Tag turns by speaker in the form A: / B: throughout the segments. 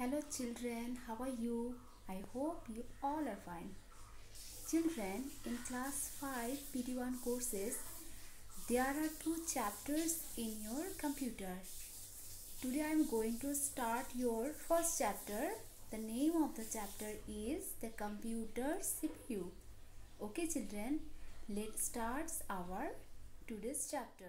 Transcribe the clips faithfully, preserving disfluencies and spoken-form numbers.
A: Hello children, how are you? I hope you all are fine. Children, in class five P T one courses, there are two chapters in your computer. Today I am going to start your first chapter. The name of the chapter is the computer C P U. Okay children, let's start our today's chapter.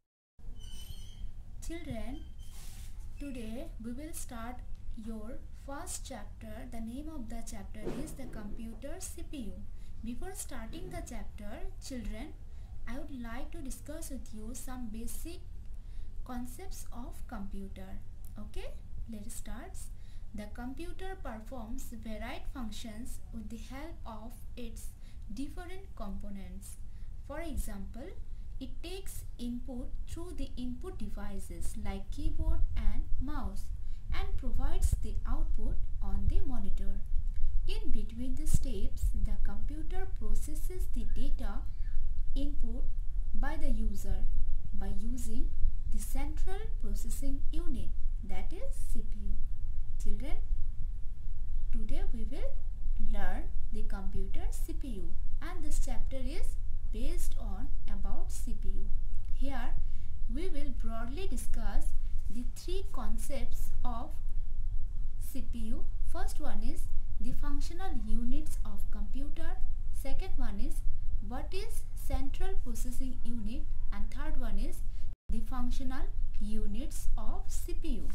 A: Children, today we will start your first chapter. The name of the chapter is the computer C P U. Before starting the chapter, children, I would like to discuss with you some basic concepts of computer. Okay, let's start. The computer performs varied functions with the help of its different components. For example, it takes input through the input devices like keyboard and mouse and provides the output on the monitor. In between the steps, the computer processes the data input by the user by using the central processing unit, that is C P U. Children, today we will learn the computer C P U, and this chapter is based on about C P U. Here we will broadly discuss the three concepts of C P U. First one is the functional units of computer. Second one is what is central processing unit, and third one is the functional units of C P U.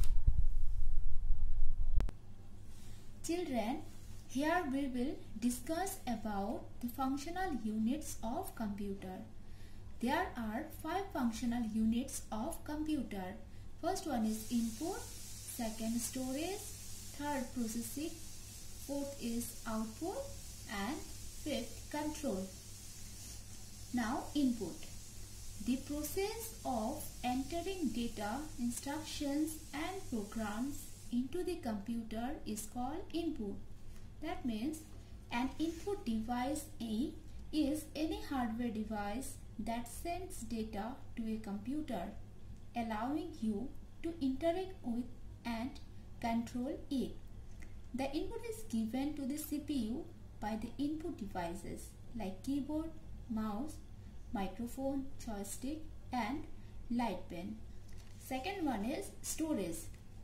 A: Children, here we will discuss about the functional units of computer. There are five functional units of computer. First one is input, second storage, third processing, fourth is output, and fifth control. Now input. The process of entering data, instructions and programs into the computer is called input. That means an input device A is any hardware device that sends data to a computer, allowing you to interact with and control it. The input is given to the C P U by the input devices like keyboard, mouse, microphone, joystick and light pen. Second one is storage.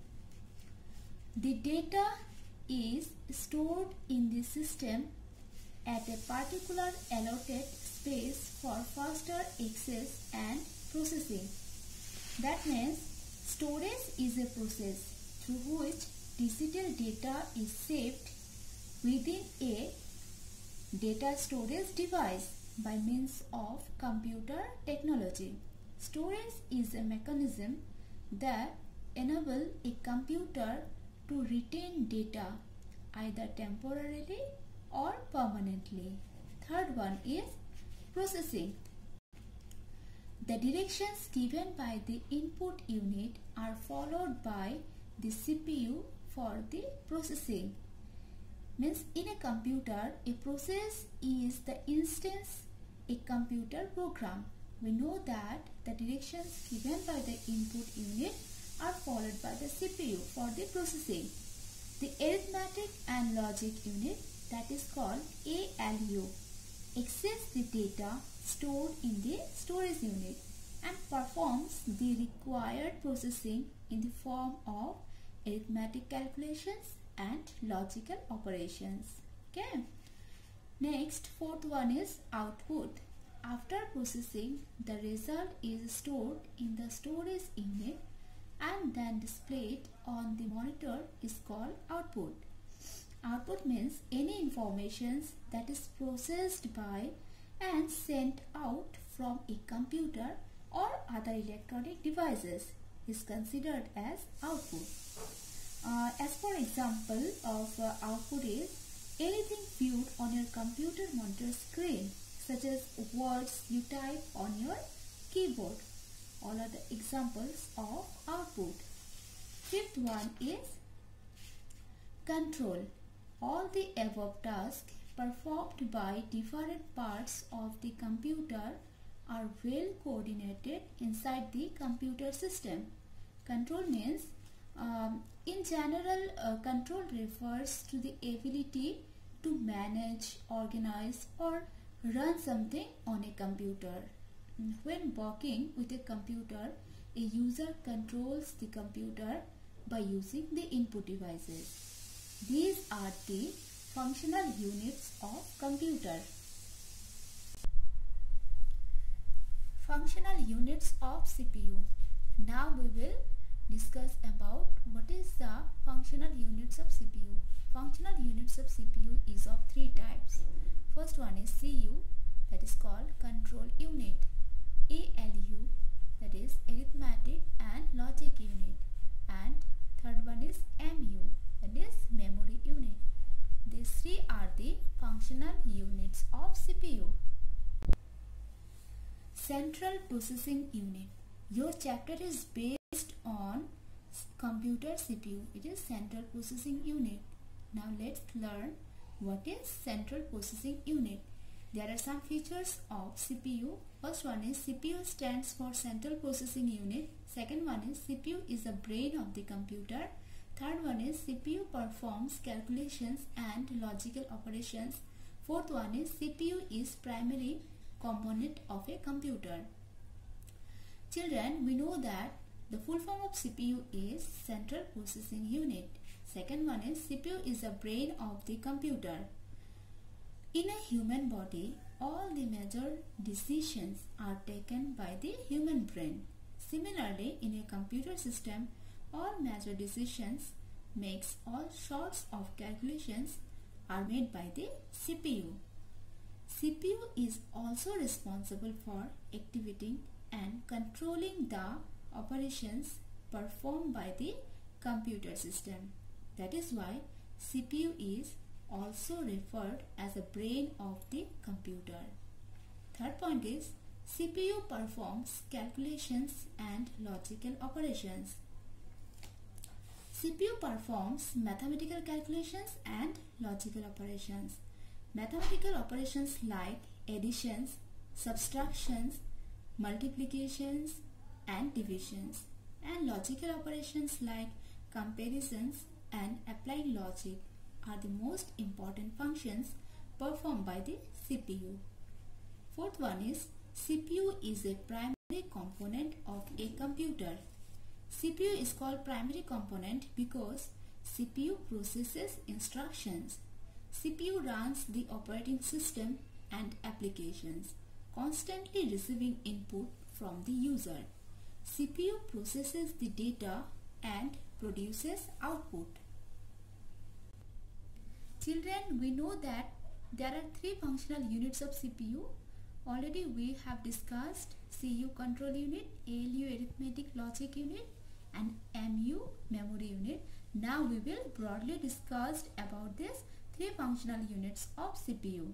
A: The data is stored in the system at a particular allotted space for faster access and processing. That means storage is a process through which digital data is saved within a data storage device by means of computer technology. Storage is a mechanism that enables a computer to retain data either temporarily or permanently. Third one is processing. The directions given by the input unit are followed by the C P U for the processing. Means in a computer, a process is the instance a computer program. We know that the directions given by the input unit are followed by the C P U for the processing. The arithmetic and logic unit, that is called A L U, accesses the data stored in the storage unit and performs the required processing in the form of arithmetic calculations and logical operations. Okay. Next, fourth one is output. After processing, the result is stored in the storage unit and then displayed on the monitor is called output. Output means any information that is processed by and sent out from a computer or other electronic devices is considered as output. Uh, as for example of uh, output is anything viewed on your computer monitor screen, such as words you type on your keyboard. All are the examples of output. Fifth one is control. All the above tasks performed by different parts of the computer are well coordinated inside the computer system. Control means Um, in general, uh, control refers to the ability to manage, organize or run something on a computer. When working with a computer, a user controls the computer by using the input devices. These are the functional units of computer. Functional units of C P U. Now we will discuss about what is the functional units of C P U. Functional units of C P U is of three types. First one is C U, that is called control unit. A L U, that is arithmetic and logic unit. And third one is M U, that is memory unit. These three are the functional units of C P U. Central Processing Unit. Your chapter is based on computer C P U. It is Central Processing Unit. Now let's learn what is Central Processing Unit. There are some features of C P U. First one is C P U stands for Central Processing Unit. Second one is C P U is the brain of the computer. Third one is C P U performs calculations and logical operations. Fourth one is C P U is primary component of a computer. Children, we know that the full form of C P U is Central Processing Unit. Second one is C P U is the brain of the computer. In a human body, all the major decisions are taken by the human brain. Similarly, in a computer system, all major decisions makes all sorts of calculations are made by the C P U. C P U is also responsible for activating and controlling the operations performed by the computer system. That is why C P U is also referred as the brain of the computer. Third point is C P U performs calculations and logical operations. C P U performs mathematical calculations and logical operations. Mathematical operations like additions, subtractions, multiplications and divisions, and logical operations like comparisons and applying logic are the most important functions performed by the C P U. Fourth one is C P U is a primary component of a computer. C P U is called primary component because C P U processes instructions. C P U runs the operating system and applications, constantly receiving input from the user. C P U processes the data and produces output. Children, we know that there are three functional units of C P U. Already we have discussed C U control unit, A L U arithmetic logic unit and M U memory unit. Now we will broadly discuss about these three functional units of C P U.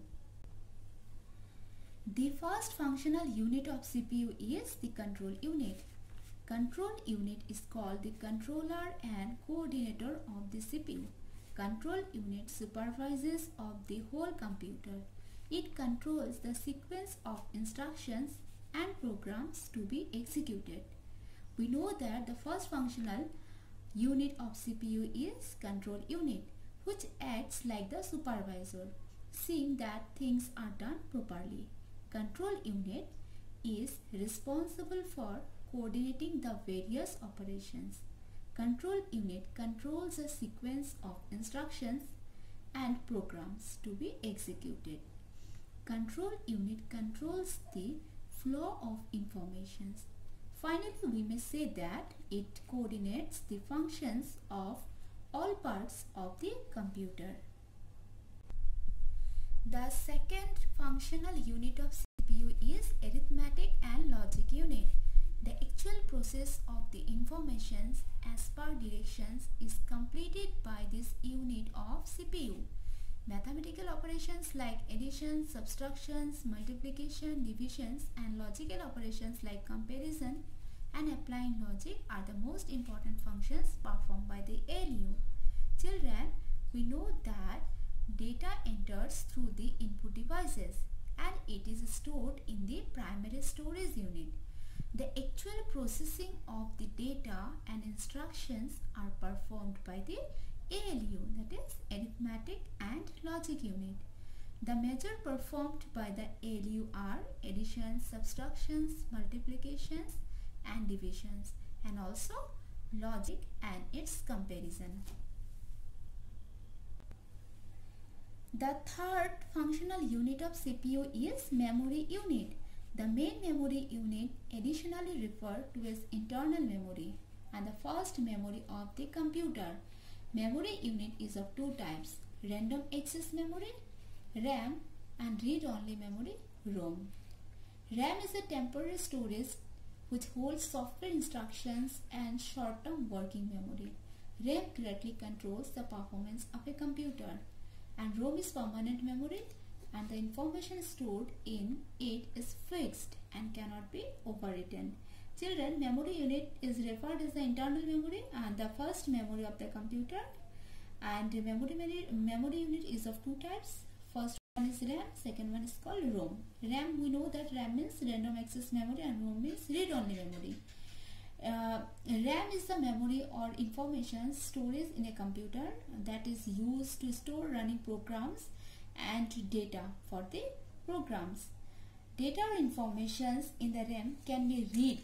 A: The first functional unit of C P U is the control unit. Control unit is called the controller and coordinator of the C P U. Control unit supervises of the whole computer. It controls the sequence of instructions and programs to be executed. We know that the first functional unit of C P U is control unit, which acts like the supervisor, seeing that things are done properly. Control unit is responsible for coordinating the various operations. Control unit controls a sequence of instructions and programs to be executed. Control unit controls the flow of information. Finally, we may say that it coordinates the functions of all parts of the computer. The second functional unit of C P U is arithmetic and logic unit. The actual process of the informations as per directions is completed by this unit of C P U. Mathematical operations like addition, subtractions, multiplication, divisions and logical operations like comparison and applying logic are the most important functions performed by the A L U. Children, we know that data enters through the input devices and it is stored in the primary storage unit. The actual processing of the data and instructions are performed by the A L U, that is arithmetic and logic unit. The measure performed by the A L U are additions, subtractions, multiplications and divisions, and also logic and its comparison. The third functional unit of C P U is memory unit. The main memory unit additionally referred to as internal memory and the first memory of the computer. Memory unit is of two types: random access memory, RAM, and read-only memory, ROM. RAM is a temporary storage which holds software instructions and short-term working memory. RAM directly controls the performance of a computer, and ROM is permanent memory, and the information stored in it is fixed and cannot be overwritten. Children, memory unit is referred as the internal memory and the first memory of the computer. And memory, memory unit is of two types. First one is RAM, second one is called ROM. RAM, we know that RAM means random access memory and ROM means read-only memory. Uh, RAM is the memory or information storage in a computer that is used to store running programs and data for the programs. Data or informations in the RAM can be read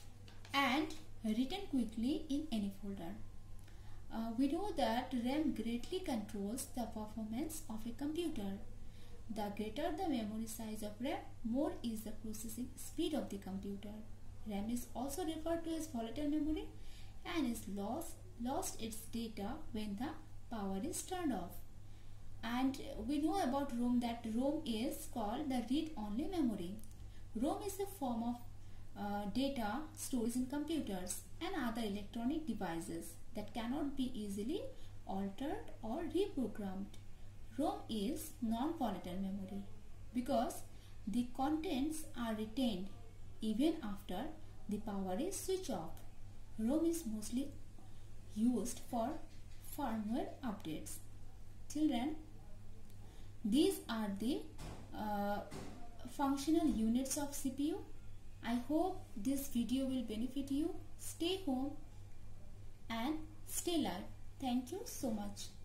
A: and written quickly in any folder. Uh, we know that RAM greatly controls the performance of a computer. The greater the memory size of RAM, more is the processing speed of the computer. RAM is also referred to as volatile memory and is lost, lost its data when the power is turned off. And we know about ROM that ROM is called the read-only memory. ROM is a form of uh, data stored in computers and other electronic devices that cannot be easily altered or reprogrammed. ROM is non-volatile memory because the contents are retained even after the power is switched off. ROM is mostly used for firmware updates. Children, these are the uh, functional units of C P U. I hope this video will benefit you. Stay home and stay live. Thank you so much.